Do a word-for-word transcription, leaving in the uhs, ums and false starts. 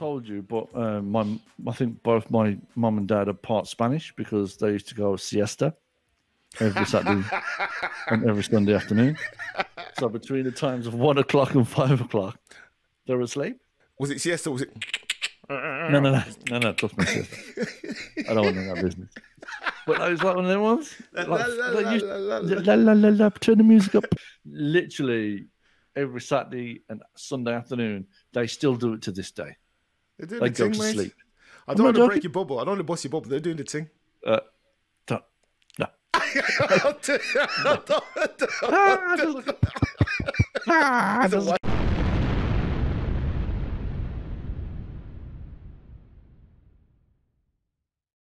told you, but um, my I think both my mum and dad are part Spanish because they used to go siesta every Saturday and every Sunday afternoon. So between the times of one o'clock and five o'clock, they're asleep. Was it siesta? Or was it? No, no, no, no, no. Trust me, siesta. I don't want to know that business. But I was like one of them ones. Like, La, la, like la, you, la, la, la, la, la, la, turn the music up. Literally every Saturday and Sunday afternoon, they still do it to this day. They're doing They the go thing, to mate. sleep. I I'm don't want not to break joking. your bubble. I don't want to bust your bubble. They're doing the thing. Uh, don't, no. I don't- I don't- I don't- Ah, I don't- ah, I don't-